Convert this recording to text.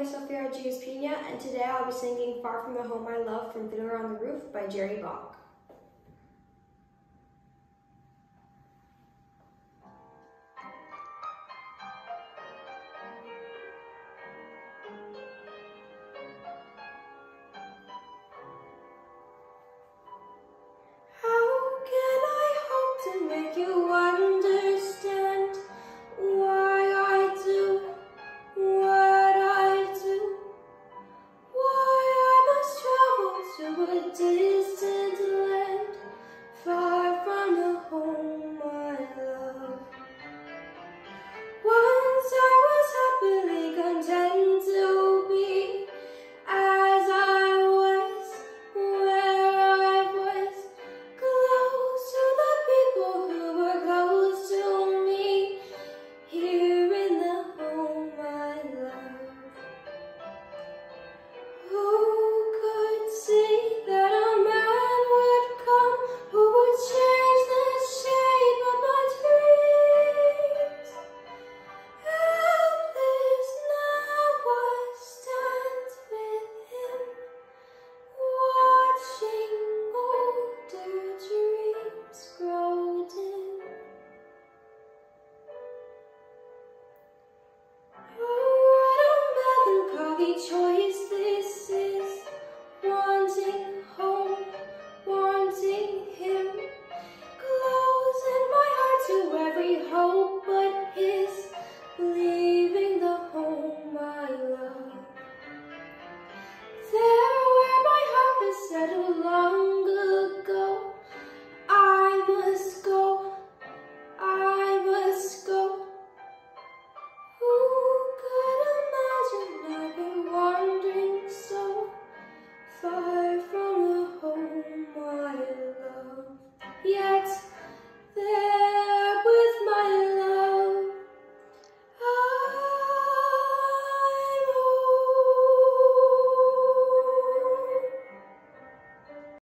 is Sofia Piña, and today I'll be singing Far From the Home I Love from Fiddler on the Roof by Jerry Bock. How can I hope to make you understand why I do what I do, why I must travel to a distant land, far from the home I love. Once I was happily content to be as I was, where I was, close to the people who were close to me, here in the home I love. Who could see that a man would come who would change the shape of my dreams? At least now I stand with him, watching older dreams grow dim. Oh, what a melancholy choice this is, wanting home, wanting him, closing my heart to every hope but his, leaving the home I love. There where my heart has settled long ago, I must go, I must go. Who could imagine I've been wandering so far